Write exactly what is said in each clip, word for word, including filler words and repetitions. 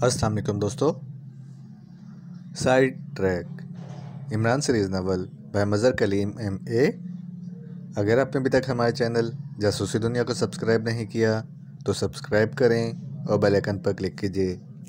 अस्सलाम वालेकुम दोस्तों। Side track Imran series novel by Mazhar Kaleem M A. अगर आपने अभी तक हमारे चैनल जासूसी दुनिया को सब्सक्राइब नहीं किया तो सब्सक्राइब करें और बेल आइकन पर क्लिक कीजिए।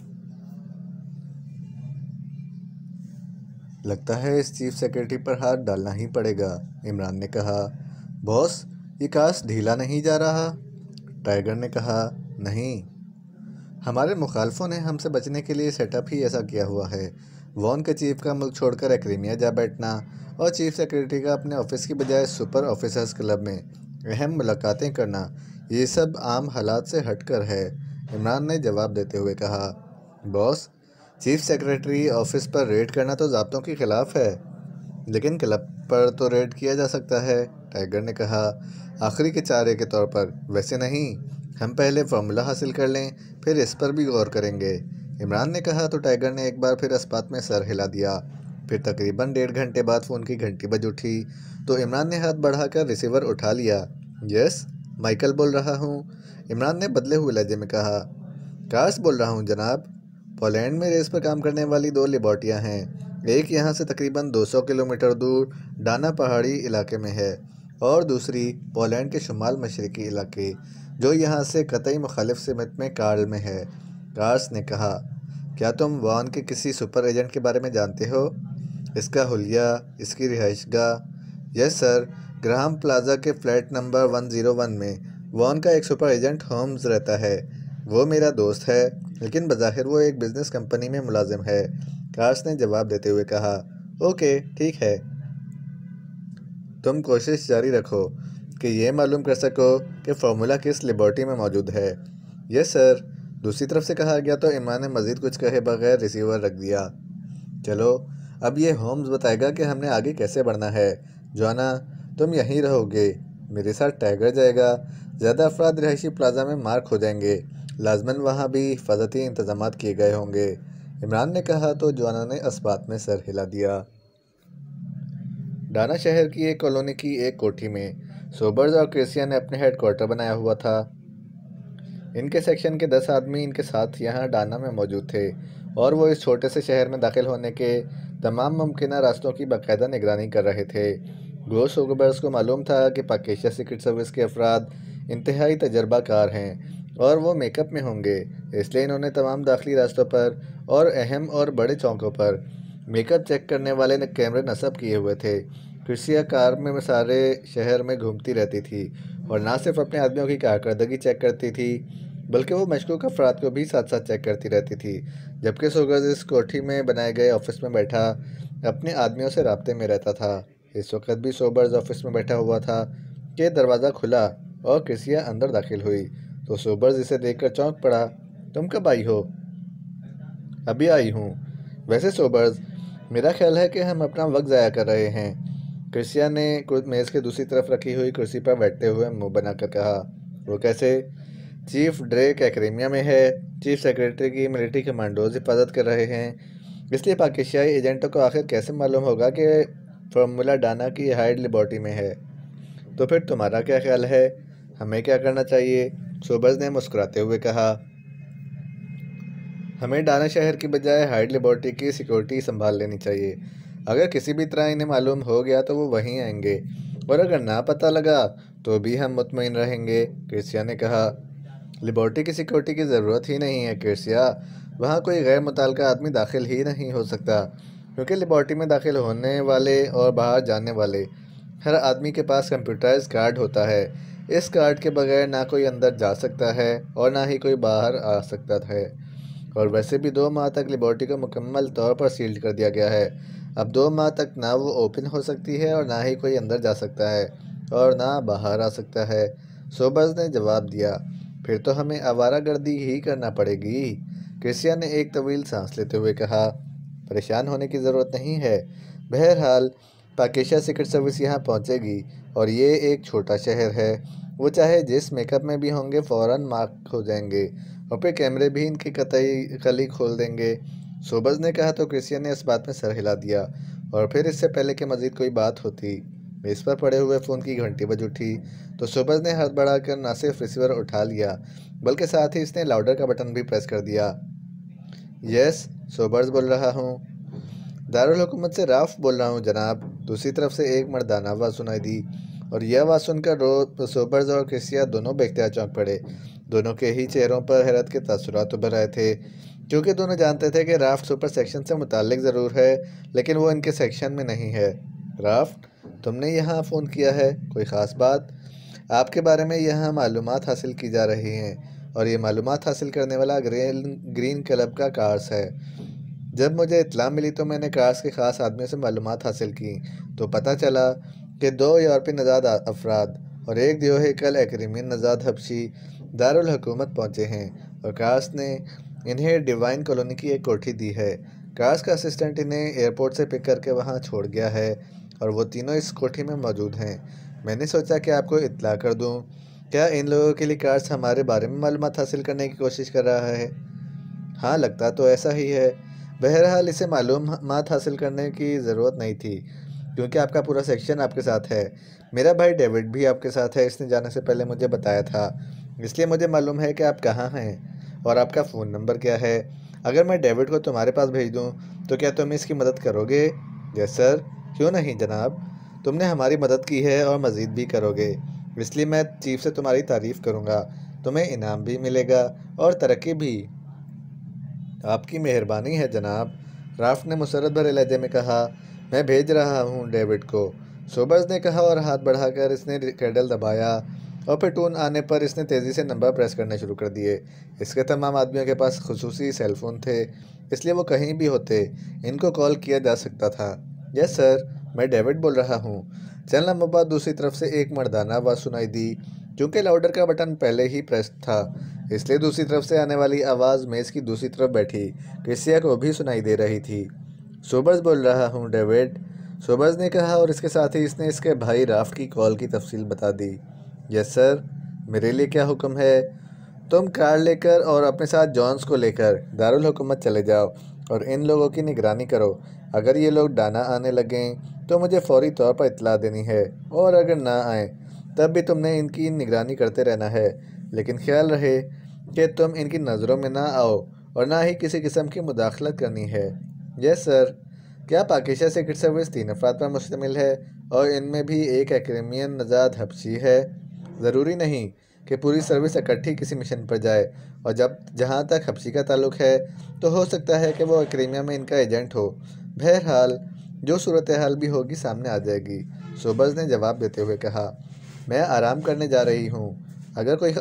लगता है इस चीफ सेक्रेटरी पर हाथ डालना ही पड़ेगा, इमरान ने कहा। बॉस, ये काश ढीला नहीं जा रहा? टाइगर ने कहा, नहीं, हमारे मुखालफों ने हमसे बचने के लिए सेटअप ही ऐसा किया हुआ है। वॉन के चीफ का मुल्क छोड़कर एक्रीमिया जा बैठना और चीफ सेक्रेटरी का अपने ऑफिस की बजाय सुपर ऑफिसर्स क्लब में अहम मुलाकातें करना, ये सब आम हालात से हटकर है, इमरान ने जवाब देते हुए कहा। बॉस, चीफ सेक्रेटरी ऑफिस पर रेड करना तो ज़ाब्तों के खिलाफ है, लेकिन क्लब पर तो रेड किया जा सकता है, टाइगर ने कहा। आखिरी के चारे के तौर पर वैसे नहीं, हम पहले फार्मूला हासिल कर लें, फिर इस पर भी गौर करेंगे, इमरान ने कहा। तो टाइगर ने एक बार फिर इस बात में सर हिला दिया। फिर तकरीबन डेढ़ घंटे बाद फ़ोन की घंटी बज उठी तो इमरान ने हाथ बढ़ाकर रिसीवर उठा लिया। यस, माइकल बोल रहा हूँ, इमरान ने बदले हुए लहजे में कहा। काश बोल रहा हूँ जनाब। पोलैंड में रेस पर काम करने वाली दो लेबॉर्टियाँ हैं, एक यहाँ से तकरीबन दो सौ किलोमीटर दूर डाना पहाड़ी इलाके में है और दूसरी पोलैंड के शुमाल मशरकी इलाके जो यहाँ से कतई मुखालिफ सिमत में कार्ल में है, कार्स ने कहा। क्या तुम वॉन के किसी सुपर एजेंट के बारे में जानते हो? इसका हुलिया, इसकी रिहाइशगाह? यस सर, ग्राहम प्लाजा के flat number one zero one में वॉन का एक सुपर एजेंट होम्स रहता है। वो मेरा दोस्त है, लेकिन बज़ाहिर वो एक बिज़नेस कंपनी में मुलाजिम है, कार्स ने जवाब देते हुए कहा। ओके, ठीक है, तुम कोशिश जारी रखो कि ये मालूम कर सको कि फार्मूला किस लेबॉर्टरी में मौजूद है। यस सर, दूसरी तरफ से कहा गया तो इमरान ने मज़ीद कुछ कहे बगैर रिसीवर रख दिया। चलो, अब ये होम्स बताएगा कि हमने आगे कैसे बढ़ना है। जोना, तुम यहीं रहोगे, मेरे साथ टाइगर जाएगा। ज़्यादा अफराद रिहायशी प्लाजा में मार्क हो जाएंगे, लाजमन वहाँ भी हिफाजती इंतजाम किए गए होंगे, इमरान ने कहा। तो जोना ने इस बात में सर हिला दिया। डाना शहर की एक कॉलोनी की एक कोठी में सोबर्स और क्रिसिया ने अपने हेडक्वार्टर बनाया हुआ था। इनके सेक्शन के दस आदमी इनके साथ यहाँ डाना में मौजूद थे और वो इस छोटे से शहर में दाखिल होने के तमाम मुमकिन रास्तों की बाकायदा निगरानी कर रहे थे। गो सोबर्स को मालूम था कि पाकिस्तान सीक्रेट सर्विस के अफराद इंतहाई तजर्बाकार हैं और वो मेकअप में होंगे, इसलिए इन्होंने तमाम दाखिली रास्तों पर और अहम और बड़े चौकों पर मेकअप चेक करने वाले कैमरे नस्ब किए हुए थे। क्रिसिया कार में सारे शहर में घूमती रहती थी और ना सिर्फ अपने आदमियों की कारकर्दगी चेक करती थी, बल्कि वो मशकूक अफराद को भी साथ साथ चेक करती रहती थी। जबकि सोगर्स इस कोठी में बनाए गए ऑफिस में बैठा अपने आदमियों से राब्ते में रहता था। इस वक्त भी सोबर्स ऑफिस में बैठा हुआ था कि दरवाज़ा खुला और क्रिसिया अंदर दाखिल हुई तो सोबर्स इसे देखकर चौंक पड़ा। तुम कब आई हो? अभी आई हूँ। वैसे सोबर्स, मेरा ख्याल है कि हम अपना वक्त ज़ाया कर रहे हैं, क्रिसिया ने मेज़ के दूसरी तरफ रखी हुई कुर्सी पर बैठते हुए मुंह बनाकर कहा। वो कैसे? चीफ ड्रेक एक्रीमिया में है, चीफ सेक्रेटरी की मिलिट्री कमांडोज हिफाजत कर रहे हैं, इसलिए पाकिस्तानी एजेंटों को आखिर कैसे मालूम होगा कि फार्मूला डाना की हाइड लेबॉर्टरी में है? तो फिर तुम्हारा क्या ख्याल है, हमें क्या करना चाहिए? सोबर्स ने मुस्कुराते हुए कहा। हमें डाना शहर की बजाय हाइड लेबॉर्टरी की सिक्योरिटी संभाल लेनी चाहिए। अगर किसी भी तरह इन्हें मालूम हो गया तो वो वहीं आएंगे, और अगर ना पता लगा तो भी हम मुतमईन रहेंगे, क्रिसिया ने कहा। लेबॉर्टरी की सिक्योरिटी की ज़रूरत ही नहीं है क्रिसिया, वहाँ कोई गैर मुतल्लिका आदमी दाखिल ही नहीं हो सकता, क्योंकि लेबॉर्टरी में दाखिल होने वाले और बाहर जाने वाले हर आदमी के पास कंप्यूटराइज कार्ड होता है। इस कार्ड के बगैर ना कोई अंदर जा सकता है और ना ही कोई बाहर आ सकता है, और वैसे भी दो माह तक लेबॉर्टरी को मुकम्मल तौर पर सील्ड कर दिया गया है। अब दो माह तक ना वो ओपन हो सकती है और ना ही कोई अंदर जा सकता है और ना बाहर आ सकता है, सोबर्स ने जवाब दिया। फिर तो हमें आवारागर्दी ही करना पड़ेगी, क्रिसिया ने एक तवील सांस लेते हुए कहा। परेशान होने की ज़रूरत नहीं है, बहरहाल पाकिस्तान सीक्रेट सर्विस यहाँ पहुँचेगी और ये एक छोटा शहर है, वो चाहे जिस मेकअप में भी होंगे फ़ौरन मार्क हो जाएंगे और फिर कैमरे भी इनकी कतई कली खोल देंगे, सोबर्स ने कहा। तो क्रिसिया ने इस बात में सर हिला दिया और फिर इससे पहले कि मज़ीद कोई बात होती, मेज़ पर पड़े हुए फ़ोन की घंटी बज उठी तो सोबर्स ने हाथ बढ़ाकर ना सिर्फ रिसीवर उठा लिया बल्कि साथ ही इसने लाउडर का बटन भी प्रेस कर दिया। यस, सोबर्स बोल रहा हूँ। दारुल हुकूमत से राफ बोल रहा हूँ जनाब। दूसरी तरफ से एक मर्दाना आवाज़ सुनाई दी और यह आवाज़ सुनकर रो सोबर्स और क्रिसिया दोनों बेख्तियार चौंक पड़े। दोनों के ही चेहरों पर हैरत के तासुरात उभर आए थे, क्योंकि दोनों जानते थे कि राफ्ट सुपर सेक्शन से मुताल्लिक ज़रूर है, लेकिन वो इनके सेक्शन में नहीं है। राफ्ट, तुमने यहाँ फ़ोन किया है, कोई ख़ास बात? आपके बारे में यहाँ मालूमात हासिल की जा रही हैं और ये मालूमात हासिल करने वाला ग्रीन ग्रीन क्लब का कार्स है। जब मुझे इत्तला मिली तो मैंने कार्स के ख़ास आदमियों से मालूमात हासिल की, तो पता चला कि दो यूरोपी नज़ाद अफराद और एक दियोहिकल एक्रीमिन नज़ाद हबशी दारुल हुकूमत पहुँचे हैं और कार्स ने इन्हें डिवाइन कॉलोनी की एक कोठी दी है। कार्स का असिस्टेंट इन्हें एयरपोर्ट से पिक करके वहाँ छोड़ गया है और वो तीनों इस कोठी में मौजूद हैं। मैंने सोचा कि आपको इत्तला कर दूँ। क्या इन लोगों के लिए कार्स हमारे बारे में मालूमात हासिल करने की कोशिश कर रहा है? हाँ, लगता तो ऐसा ही है। बहरहाल इसे मालूमात हासिल करने की ज़रूरत नहीं थी, क्योंकि आपका पूरा सेक्शन आपके साथ है। मेरा भाई डेविड भी आपके साथ है, इसने जाने से पहले मुझे बताया था, इसलिए मुझे मालूम है कि आप कहाँ हैं और आपका फ़ोन नंबर क्या है। अगर मैं डेविड को तुम्हारे पास भेज दूँ तो क्या तुम इसकी मदद करोगे? यस सर, क्यों नहीं जनाब, तुमने हमारी मदद की है और मज़ीद भी करोगे, इसलिए मैं चीफ से तुम्हारी तारीफ़ करूँगा। तुम्हें इनाम भी मिलेगा और तरक्की भी। आपकी मेहरबानी है जनाब, राफ्ट ने मुसरत भरे लहजे में कहा। मैं भेज रहा हूँ डेविड को, सोबर्स ने कहा और हाथ बढ़ाकर इसने कैडल दबाया और फिर टून आने पर इसने तेज़ी से नंबर प्रेस करने शुरू कर दिए। इसके तमाम आदमियों के पास खुसूसी सेलफोन थे, इसलिए वो कहीं भी होते इनको कॉल किया जा सकता था। यस सर, मैं डेविड बोल रहा हूँ। चंद लम्हों बाद दूसरी तरफ से एक मर्दाना आवाज़ सुनाई दी। क्योंकि लाउडर का बटन पहले ही प्रेस था, इसलिए दूसरी तरफ से आने वाली आवाज़ मेज़ की दूसरी तरफ बैठी क्रिसिया को भी सुनाई दे रही थी। सोबर्स बोल रहा हूँ डेविड, सोबर्स ने कहा और इसके साथ ही इसने इसके भाई राफ्ट की कॉल की तफसील बता दी। यस सर, मेरे लिए क्या हुक्म है? तुम कार लेकर और अपने साथ जॉन्स को लेकर दारुल हुकूमत चले जाओ और इन लोगों की निगरानी करो। अगर ये लोग डाना आने लगें तो मुझे फौरी तौर पर इत्तला देनी है, और अगर ना आए तब भी तुमने इनकी निगरानी करते रहना है, लेकिन ख्याल रहे कि तुम इनकी नज़रों में ना आओ और ना ही किसी किस्म की मुदाखलत करनी है। Yes sir. क्या पाकिस्तान सीक्रेट सर्विस तीन अफराद पर मुश्तमिल है और इनमें भी एक एक्रेमियन नजाद हबशी है? ज़रूरी नहीं कि पूरी सर्विस इकट्ठी किसी मिशन पर जाए, और जब जहाँ तक हबशी का ताल्लुक है तो हो सकता है कि वो एक्रेमिया में इनका एजेंट हो। बहरहाल जो सूरत हाल भी होगी सामने आ जाएगी, सोबर्स ने जवाब देते हुए कहा। मैं आराम करने जा रही हूँ, अगर कोई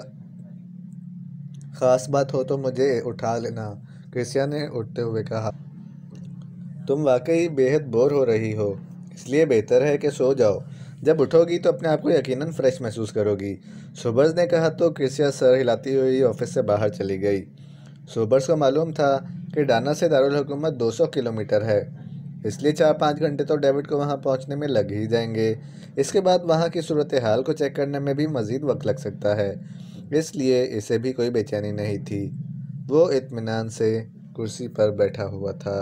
ख़ास बात हो तो मुझे उठा लेना, क्रिसिया ने उठते हुए कहा। तुम वाकई बेहद बोर हो रही हो, इसलिए बेहतर है कि सो जाओ। जब उठोगी तो अपने आप को यकीनन फ्रेश महसूस करोगी, सोबर्स ने कहा तो क्रिसिया सर हिलाती हुई ऑफिस से बाहर चली गई। सोबर्स को मालूम था कि डाना से दारुल हुकूमत दो सौ किलोमीटर है, इसलिए चार पाँच घंटे तो डेविड को वहां पहुंचने में लग ही जाएंगे। इसके बाद वहां की सूरत हाल को चेक करने में भी मज़ीद वक्त लग सकता है, इसलिए इसे भी कोई बेचैनी नहीं थी। वो इत्मीनान से कुर्सी पर बैठा हुआ था।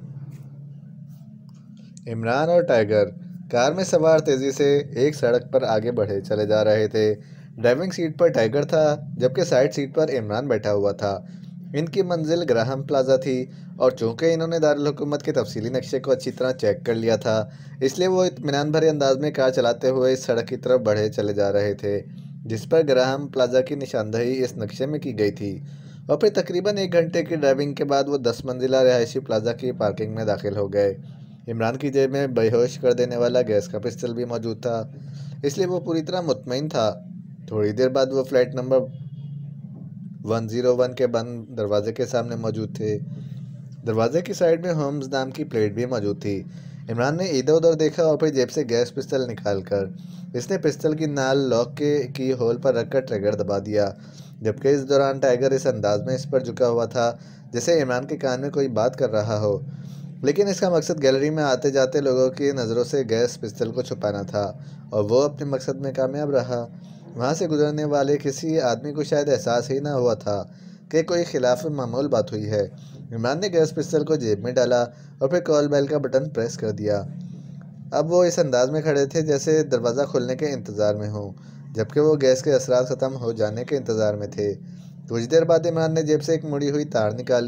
इमरान और टाइगर कार में सवार तेज़ी से एक सड़क पर आगे बढ़े चले जा रहे थे। ड्राइविंग सीट पर टाइगर था, जबकि साइड सीट पर इमरान बैठा हुआ था। इनकी मंजिल ग्राहम प्लाजा थी, और चूंकि इन्होंने दारुल हुकूमत के तफसीली नक्शे को अच्छी तरह चेक कर लिया था, इसलिए वो इत्मीनान भरे अंदाज में कार चलाते हुए इस सड़क की तरफ बढ़े चले जा रहे थे जिस पर ग्राहम प्लाजा की निशानदही इस नक्शे में की गई थी। और फिर तकरीबन एक घंटे की ड्राइविंग के बाद वो दस मंजिला रिहायशी प्लाजा की पार्किंग में दाखिल हो गए। इमरान की जेब में बेहोश कर देने वाला गैस का पिस्टल भी मौजूद था, इसलिए वो पूरी तरह मुतमईन था। थोड़ी देर बाद वो flat number one zero one के बंद दरवाजे के सामने मौजूद थे। दरवाजे की साइड में होम्स नाम की प्लेट भी मौजूद थी। इमरान ने इधर उधर देखा और फिर जेब से गैस पिस्टल निकालकर इसने पिस्टल की नाल लॉक के की होल पर रखकर ट्रिगर दबा दिया, जबकि इस दौरान टाइगर इस अंदाज में इस पर झुका हुआ था जैसे इमरान के कान में कोई बात कर रहा हो, लेकिन इसका मकसद गैलरी में आते जाते लोगों की नज़रों से गैस पिस्टल को छुपाना था, और वो अपने मकसद में कामयाब रहा। वहाँ से गुजरने वाले किसी आदमी को शायद एहसास ही ना हुआ था कि कोई खिलाफ मामूल बात हुई है। इमरान ने गैस पिस्टल को जेब में डाला और फिर कॉल बेल का बटन प्रेस कर दिया। अब वो इस अंदाज में खड़े थे जैसे दरवाज़ा खुलने के इंतज़ार में हो, जबकि वो गैस के असरात ख़त्म हो जाने के इंतज़ार में थे। कुछ देर बाद इमरान ने जेब से एक मुड़ी हुई तार निकाली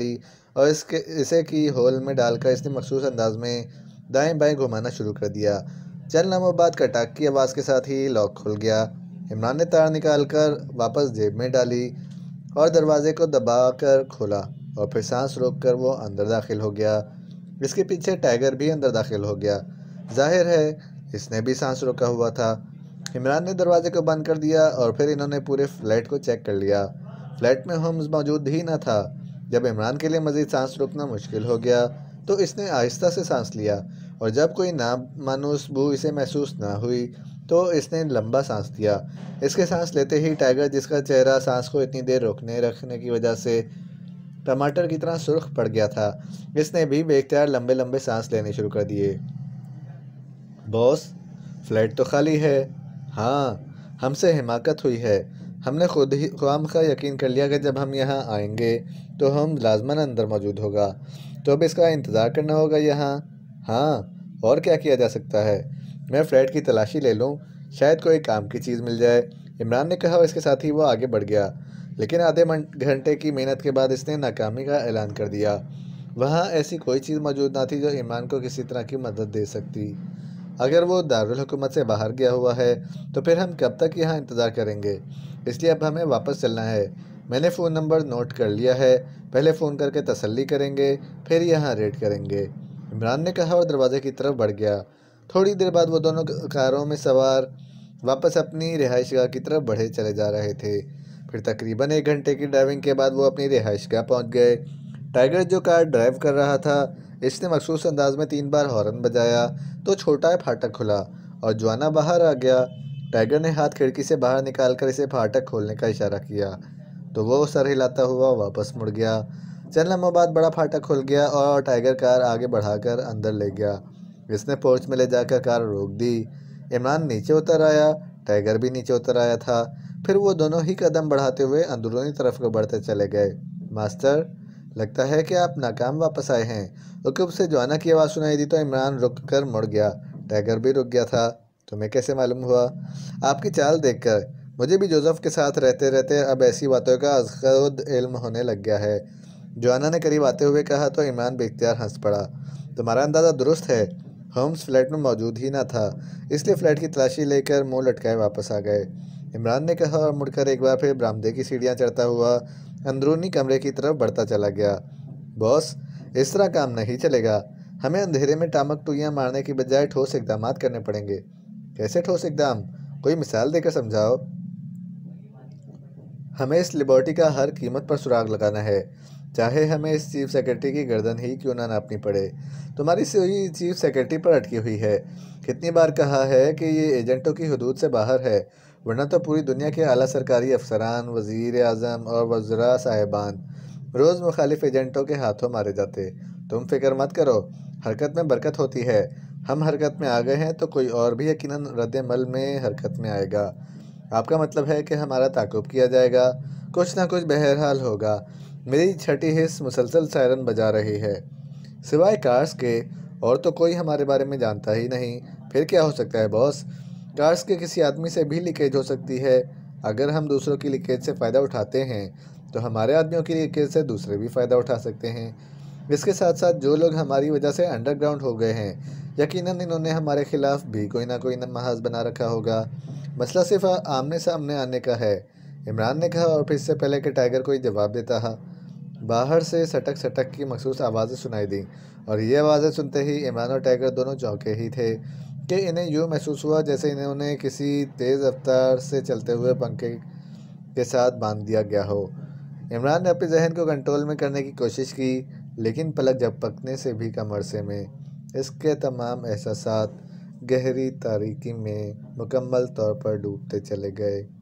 और इसके इसे की होल में डालकर इसने मखसूस अंदाज में दाएं बाएं घुमाना शुरू कर दिया। चंद लम्हों बाद कटाक की आवाज़ के साथ ही लॉक खुल गया। इमरान ने तार निकालकर वापस जेब में डाली और दरवाजे को दबाकर खोला और फिर सांस रोककर वो अंदर दाखिल हो गया। इसके पीछे टाइगर भी अंदर दाखिल हो गया। जाहिर है इसने भी सांस रोका हुआ था। इमरान ने दरवाजे को बंद कर दिया और फिर इन्होंने पूरे फ्लैट को चेक कर लिया। फ्लैट में होम्स मौजूद ही न था। जब इमरान के लिए मज़ीद सांस रोकना मुश्किल हो गया तो इसने आहिस्ता से सांस लिया और जब कोई नामानूस बू इसे महसूस ना हुई तो इसने लंबा सांस दिया। इसके सांस लेते ही टाइगर, जिसका चेहरा सांस को इतनी देर रोकने रखने की वजह से टमाटर की तरह सुर्ख पड़ गया था, इसने भी बेख्तियार लंबे लंबे सांस लेने शुरू कर दिए। बॉस, फ्लैट तो खाली है। हाँ, हमसे हिमाकत हुई है। हमने खुद ही ख्वामखा यकीन कर लिया कि जब हम यहाँ आएंगे तो हम लाजमन अंदर मौजूद होगा, तो अब इसका इंतज़ार करना होगा यहाँ। हाँ, और क्या किया जा सकता है? मैं फ़्लैट की तलाशी ले लूँ, शायद कोई काम की चीज़ मिल जाए, इमरान ने कहा और इसके साथ ही वो आगे बढ़ गया। लेकिन आधे घंटे की मेहनत के बाद इसने नाकामी का ऐलान कर दिया। वहाँ ऐसी कोई चीज़ मौजूद ना थी जो इमरान को किसी तरह की मदद दे सकती। अगर वो दारुल हुकूमत से बाहर गया हुआ है तो फिर हम कब तक यहाँ इंतज़ार करेंगे? इसलिए अब हमें वापस चलना है। मैंने फ़ोन नंबर नोट कर लिया है, पहले फ़ोन करके तसल्ली करेंगे, फिर यहाँ रेड करेंगे, इमरान ने कहा और दरवाजे की तरफ बढ़ गया। थोड़ी देर बाद वो दोनों कारों में सवार वापस अपनी रिहाइशगाह की तरफ बढ़े चले जा रहे थे। फिर तकरीबन एक घंटे की ड्राइविंग के बाद वो अपनी रिहाइशगाह पहुँच गए। टाइगर जो कार ड्राइव कर रहा था, इसने मखसूस अंदाज में तीन बार हॉर्न बजाया तो छोटा फाटक खुला और जुआना बाहर आ गया। टाइगर ने हाथ खिड़की से बाहर निकालकर इसे फाटक खोलने का इशारा किया तो वो सर हिलाता हुआ वापस मुड़ गया। चंद लम्हों बाद बड़ा फाटक खुल गया और टाइगर कार आगे बढ़ाकर अंदर ले गया। इसने पोर्च में ले जाकर कार रोक दी। इमरान नीचे उतर आया, टाइगर भी नीचे उतर आया था। फिर वो दोनों ही कदम बढ़ाते हुए अंदरूनी तरफ को बढ़ते चले गए। मास्टर, लगता है कि आप नाकाम वापस आए हैं। हुक्म से जुआना की आवाज़ सुनाई दी तो इमरान रुक कर मुड़ गया। टाइगर भी रुक गया था। तुम्हें कैसे मालूम हुआ? आपकी चाल देखकर। मुझे भी जोसेफ के साथ रहते रहते अब ऐसी बातों का खुद इल्म होने लग गया है। जुआना ने करीब आते हुए कहा तो इमरान बेख्तियार हंस पड़ा। तुम्हारा अंदाज़ा दुरुस्त है। होम्स फ्लैट में मौजूद ही ना था, इसलिए फ्लैट की तलाशी लेकर मुंह लटकाए वापस आ गए, इमरान ने कहा और मुड़कर एक बार फिर बरामदे की सीढ़ियाँ चढ़ता हुआ अंदरूनी कमरे की तरफ बढ़ता चला गया। बॉस, इस तरह काम नहीं चलेगा। हमें अंधेरे में टामक टुइयाँ मारने की बजाय ठोस इकदाम करने पड़ेंगे। कैसे ठोस इकदाम? कोई मिसाल देकर समझाओ। हमें इस लिबर्टी का हर कीमत पर सुराग लगाना है, चाहे हमें इस चीफ सेक्रेटरी की गर्दन ही क्यों ना नापनी पड़े। तुम्हारी सुई चीफ सेक्रेटरी पर अटकी हुई है। कितनी बार कहा है कि ये एजेंटों की हदूद से बाहर है, वरना तो पूरी दुनिया के आला सरकारी अफसरान, वज़ीर आज़म और वज़रा साहिबान रोज़ मुखालिफ एजेंटों के हाथों मारे जाते। तुम फिक्र मत करो, हरकत में बरकत होती है। हम हरकत में आ गए हैं तो कोई और भी यकीनन रद्द-ए-अमल में हरकत में आएगा। आपका मतलब है कि हमारा ताक़ुब किया जाएगा? कुछ ना कुछ बहरहाल होगा। मेरी छठी हिस्स मुसलसल सायरन बजा रही है। सिवाय कार्स के और तो कोई हमारे बारे में जानता ही नहीं। फिर क्या हो सकता है बॉस? कार्स के किसी आदमी से भी लीकेज हो सकती है। अगर हम दूसरों की लीकेज से फ़ायदा उठाते हैं तो हमारे आदमियों की लीकेज से दूसरे भी फ़ायदा उठा सकते हैं। इसके साथ साथ जो लोग हमारी वजह से अंडरग्राउंड हो गए हैं, यकीनन इन्होंने हमारे खिलाफ भी कोई ना कोई महाज बना रखा होगा। मसला सिर्फ आमने सामने आने का है, इमरान ने कहा और फिर इससे पहले कि टाइगर कोई जवाब देता है, बाहर से सटक सटक की मखसूस आवाज़ें सुनाई दी और ये आवाज़ें सुनते ही इमरान और टाइगर दोनों चौंके ही थे कि इन्हें यूँ महसूस हुआ जैसे इन्होंने किसी तेज़ रफ्तार से चलते हुए पंखे के साथ बांध दिया गया हो। इमरान ने अपने जहन को कंट्रोल में करने की कोशिश की, लेकिन पलक झपकने से भी कम अरसे में इसके तमाम एहसासात गहरी तारीकी में मुकम्मल तौर पर डूबते चले गए।